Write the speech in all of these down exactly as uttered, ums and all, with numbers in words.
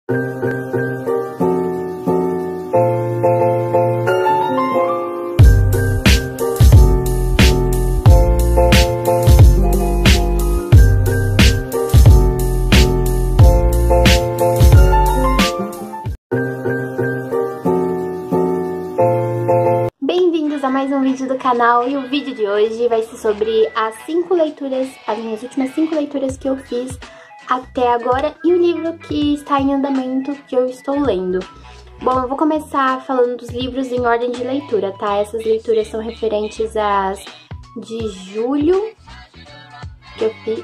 Bem-vindos a mais um vídeo do canal, e o vídeo de hoje vai ser sobre as cinco leituras, as minhas últimas cinco leituras que eu fiz até agora e o livro que está em andamento que eu estou lendo. Bom, eu vou começar falando dos livros em ordem de leitura, tá? Essas leituras são referentes às de julho que eu fiz.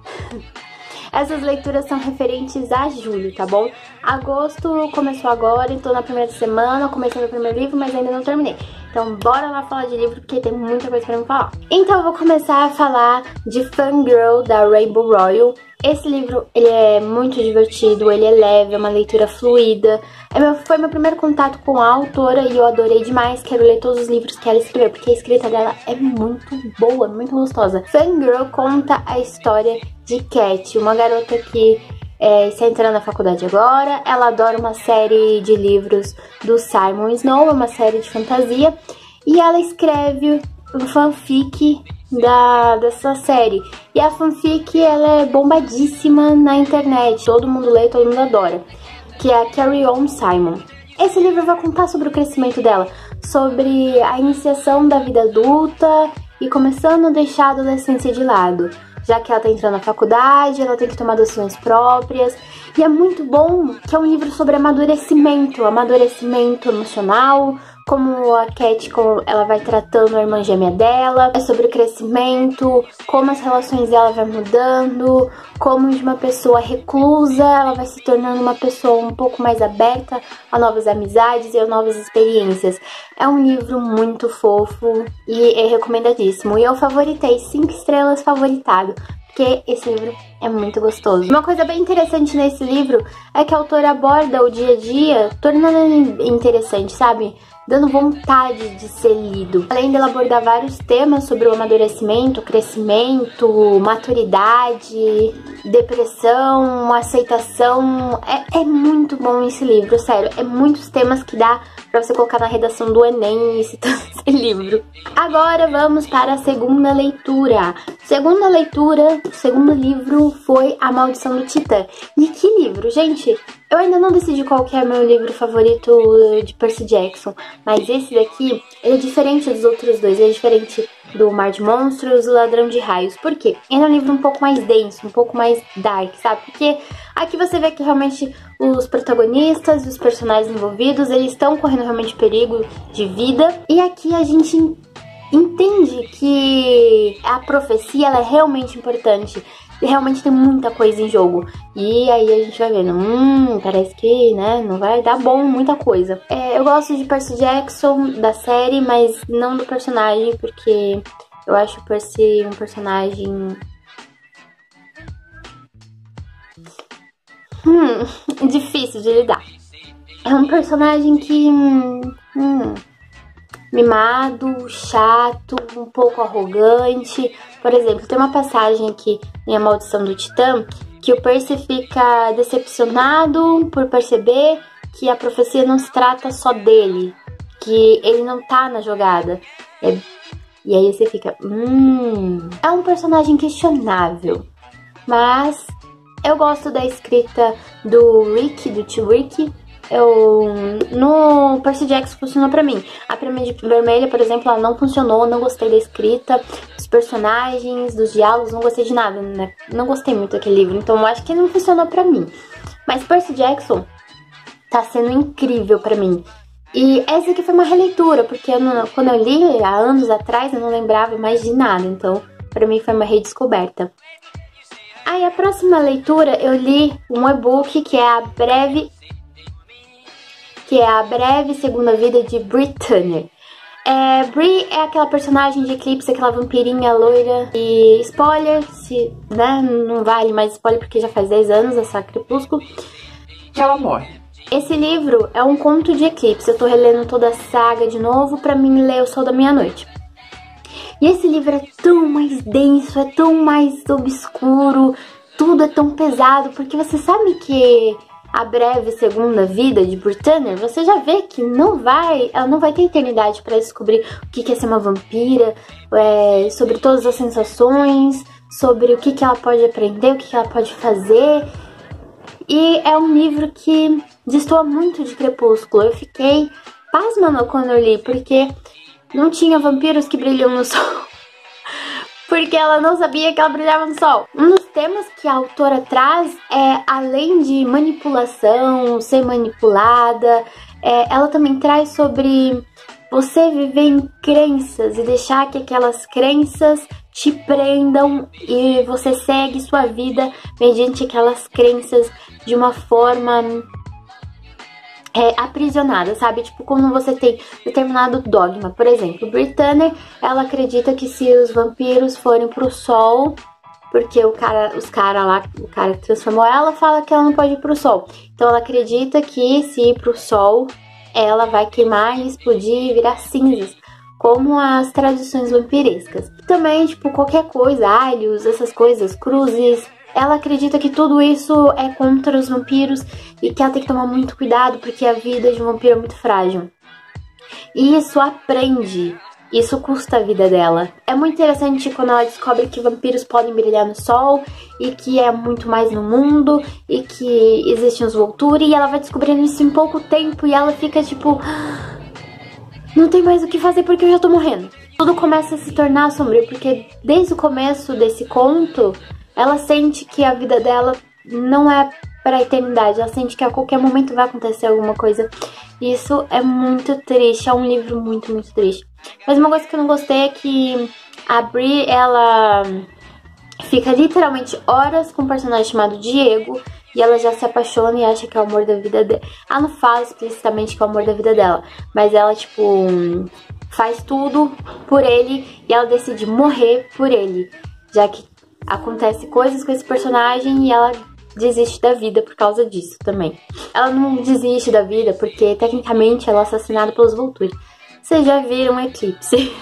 Essas leituras são referentes a julho, tá bom? Agosto começou agora, então na primeira semana eu comecei meu primeiro livro, mas ainda não terminei. Então bora lá falar de livro, porque tem muita coisa pra me falar. Então eu vou começar a falar de Fangirl, da Rainbow Rowell. Esse livro, ele é muito divertido, ele é leve, é uma leitura fluida. É meu, foi meu primeiro contato com a autora e eu adorei demais. Quero ler todos os livros que ela escreveu, porque a escrita dela é muito boa, muito gostosa. Fangirl conta a história de Cat, uma garota que é, está entrando na faculdade agora. Ela adora uma série de livros do Simon Snow, é uma série de fantasia. E ela escreve um fanfic Da, dessa série. E a fanfic, ela é bombadíssima na internet. Todo mundo lê, todo mundo adora. Que é a Carry On Simon. Esse livro vai contar sobre o crescimento dela, sobre a iniciação da vida adulta e começando a deixar a adolescência de lado. Já que ela tá entrando na faculdade, ela tem que tomar decisões próprias. E é muito bom que é um livro sobre amadurecimento, amadurecimento emocional, como a Cat, como ela vai tratando a irmã gêmea dela, é sobre o crescimento, como as relações dela vai mudando, como de uma pessoa reclusa ela vai se tornando uma pessoa um pouco mais aberta a novas amizades e a novas experiências. É um livro muito fofo e é recomendadíssimo. E eu favoritei, cinco estrelas favoritado, porque esse livro é muito gostoso. Uma coisa bem interessante nesse livro é que a autora aborda o dia a dia, tornando ele interessante, sabe? Dando vontade de ser lido. Além dela abordar vários temas sobre o amadurecimento, crescimento, maturidade, depressão, aceitação. É, é muito bom esse livro, sério. É muitos temas que dá pra você colocar na redação do Enem e citando esse livro. Agora vamos para a segunda leitura. Segunda leitura, o segundo livro foi A Maldição do Titã. E que livro, gente? Eu ainda não decidi qual que é meu livro favorito de Percy Jackson, mas esse daqui, ele é diferente dos outros dois, ele é diferente do Mar de Monstros e o Ladrão de Raios. Por quê? Ele é um livro um pouco mais denso, um pouco mais dark, sabe? Porque aqui você vê que realmente os protagonistas e os personagens envolvidos, eles estão correndo realmente perigo de vida. E aqui a gente entende que a profecia, ela é realmente importante. Realmente tem muita coisa em jogo. E aí a gente vai vendo, hum, parece que, né, não vai dar bom muita coisa. É, eu gosto de Percy Jackson, da série, mas não do personagem, porque eu acho o Percy um personagem... Hum, difícil de lidar. É um personagem que... Hum, mimado, chato, um pouco arrogante. Por exemplo, tem uma passagem aqui em A Maldição do Titã que o Percy fica decepcionado por perceber que a profecia não se trata só dele, que ele não tá na jogada. É... E aí você fica, hum... É um personagem questionável, mas eu gosto da escrita do Rick, do tio Rick. Eu, no Percy Jackson funcionou pra mim. A Pirâmide Vermelha, por exemplo, ela não funcionou, não gostei da escrita, dos personagens, dos diálogos, não gostei de nada, né? Não gostei muito daquele livro, então eu acho que não funcionou pra mim. Mas Percy Jackson tá sendo incrível pra mim. E essa aqui foi uma releitura, porque eu não, quando eu li há anos atrás, eu não lembrava mais de nada, então pra mim foi uma redescoberta. Aí a próxima leitura eu li um e-book que é a breve... que é a breve segunda vida de Brittany. É, Bri é aquela personagem de Eclipse, aquela vampirinha loira. E spoiler, se, né, não vale mais spoiler porque já faz dez anos essa Crepúsculo, que ela morre. Esse livro é um conto de Eclipse. Eu tô relendo toda a saga de novo pra mim ler O Sol da Meia-Noite. E esse livro é tão mais denso, é tão mais obscuro, tudo é tão pesado, porque você sabe que a breve segunda vida de Brittany, você já vê que não vai, ela não vai ter eternidade para descobrir o que é ser uma vampira, é, sobre todas as sensações, sobre o que, que ela pode aprender, o que, que ela pode fazer. E é um livro que destoa muito de Crepúsculo. Eu fiquei pasmando quando eu li, porque não tinha vampiros que brilham no sol. Porque ela não sabia que ela brilhava no sol. Um dos temas que a autora traz é, além de manipulação, ser manipulada, é, ela também traz sobre você viver em crenças e deixar que aquelas crenças te prendam e você segue sua vida mediante aquelas crenças de uma forma é, aprisionada, sabe? Tipo, como você tem determinado dogma. Por exemplo, Brittany, ela acredita que se os vampiros forem pro sol, porque o cara, os caras lá, o cara que transformou ela, fala que ela não pode ir pro sol. Então ela acredita que se ir pro sol, ela vai queimar e explodir e virar cinzas, como as tradições vampirescas. Também, tipo, qualquer coisa, alhos, essas coisas, cruzes. Ela acredita que tudo isso é contra os vampiros e que ela tem que tomar muito cuidado porque a vida de um vampiro é muito frágil. E isso aprende, isso custa a vida dela. É muito interessante quando ela descobre que vampiros podem brilhar no sol e que é muito mais no mundo e que existem os Volturi, e ela vai descobrindo isso em pouco tempo e ela fica tipo, não tem mais o que fazer porque eu já tô morrendo. Tudo começa a se tornar sombrio porque desde o começo desse conto ela sente que a vida dela não é para a eternidade, ela sente que a qualquer momento vai acontecer alguma coisa. Isso é muito triste, é um livro muito, muito triste. Mas uma coisa que eu não gostei é que a Bri, ela fica literalmente horas com um personagem chamado Diego e ela já se apaixona e acha que é o amor da vida dela. Ela não fala explicitamente que é o amor da vida dela, mas ela, tipo, faz tudo por ele e ela decide morrer por ele, já que acontece coisas com esse personagem e ela desiste da vida por causa disso também. Ela não desiste da vida porque, tecnicamente, ela é assassinada pelos Volturi. Vocês já viram um eclipse.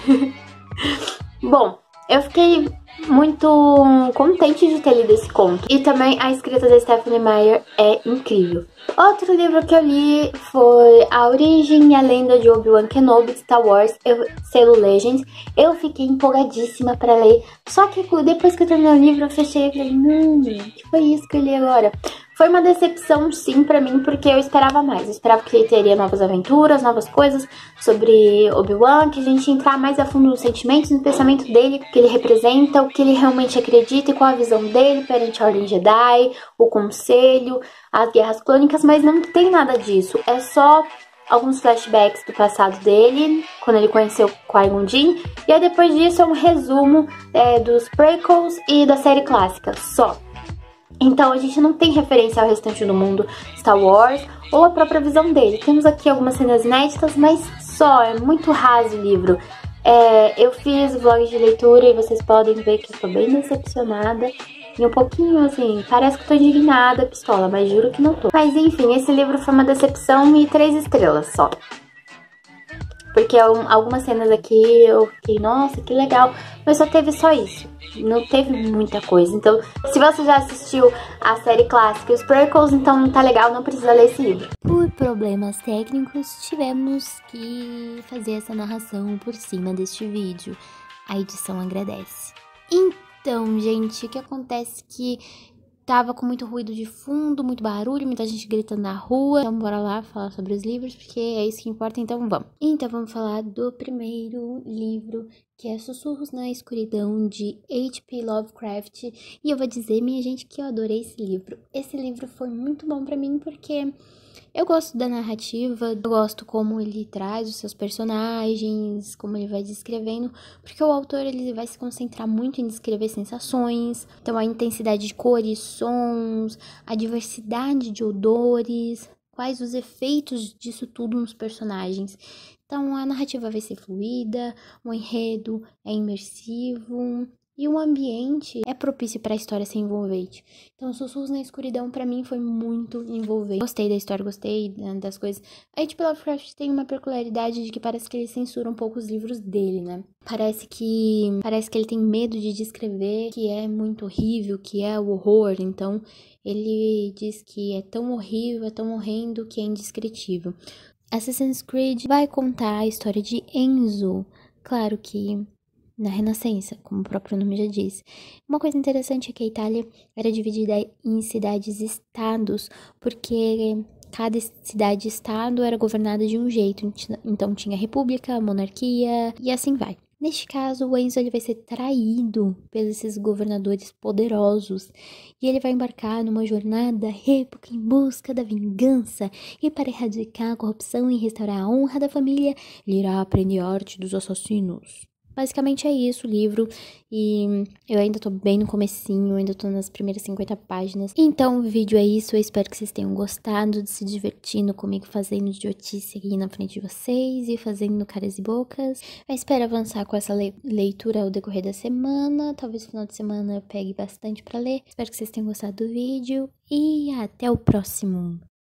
Bom, eu fiquei muito contente de ter lido esse conto. E também a escrita da Stephenie Meyer é incrível. Outro livro que eu li foi A Origem e a Lenda de Obi-Wan Kenobi, Star Wars, eu, selo Legends. Eu fiquei empolgadíssima pra ler. Só que depois que eu terminei o livro, eu fechei e falei, não, que foi isso que eu li agora? Foi uma decepção, sim, pra mim, porque eu esperava mais. Eu esperava que ele teria novas aventuras, novas coisas sobre Obi-Wan, que a gente ia entrar mais a fundo nos sentimentos, no pensamento dele, o que ele representa, o que ele realmente acredita e qual a visão dele perante a Ordem Jedi, o Conselho, as Guerras Clônicas, mas não tem nada disso. É só alguns flashbacks do passado dele, quando ele conheceu Qui-Gon Jinn, e aí depois disso é um resumo é, dos prequels e da série clássica, só. Então a gente não tem referência ao restante do mundo Star Wars ou a própria visão dele. Temos aqui algumas cenas inéditas, mas só, é muito raso o livro. É, eu fiz vlog de leitura e vocês podem ver que eu tô bem decepcionada. E um pouquinho, assim, parece que tô indignada, pistola, mas juro que não tô. Mas enfim, esse livro foi uma decepção e três estrelas só. Porque algumas cenas aqui eu fiquei, nossa, que legal. Mas só teve só isso. Não teve muita coisa. Então, se você já assistiu a série clássica e os prequels, então não tá legal, não precisa ler esse livro. Por problemas técnicos, tivemos que fazer essa narração por cima deste vídeo. A edição agradece. Então, gente, o que acontece que tava com muito ruído de fundo, muito barulho, muita gente gritando na rua. Então bora lá falar sobre os livros, porque é isso que importa, então vamos. Então vamos falar do primeiro livro, que é Sussurros na Escuridão, de H P Lovecraft. E eu vou dizer, minha gente, que eu adorei esse livro. Esse livro foi muito bom pra mim, porque eu gosto da narrativa, eu gosto como ele traz os seus personagens, como ele vai descrevendo, porque o autor ele vai se concentrar muito em descrever sensações, então a intensidade de cores, sons, a diversidade de odores, quais os efeitos disso tudo nos personagens. Então a narrativa vai ser fluida, o enredo é imersivo e o ambiente é propício para a história ser envolvente. Então, Sussurros na Escuridão pra mim foi muito envolvente. Gostei da história, gostei das coisas. A H P Lovecraft tem uma peculiaridade de que parece que ele censura um pouco os livros dele, né? Parece que parece que ele tem medo de descrever que é muito horrível, que é o horror. Então, ele diz que é tão horrível, é tão horrendo que é indescritível. Assassin's Creed vai contar a história de Enzo. Claro que na Renascença, como o próprio nome já diz. Uma coisa interessante é que a Itália era dividida em cidades-estados, porque cada cidade-estado era governada de um jeito. Então tinha república, monarquia e assim vai. Neste caso, o Enzo ele vai ser traído pelos esses governadores poderosos e ele vai embarcar numa jornada épica em busca da vingança, e para erradicar a corrupção e restaurar a honra da família, ele irá aprender a arte dos assassinos. Basicamente é isso o livro, e eu ainda tô bem no comecinho, ainda tô nas primeiras cinquenta páginas. Então o vídeo é isso, eu espero que vocês tenham gostado de se divertindo comigo fazendo idiotice aqui na frente de vocês e fazendo caras e bocas. Eu espero avançar com essa le leitura ao decorrer da semana, talvez no final de semana eu pegue bastante pra ler. Espero que vocês tenham gostado do vídeo e até o próximo!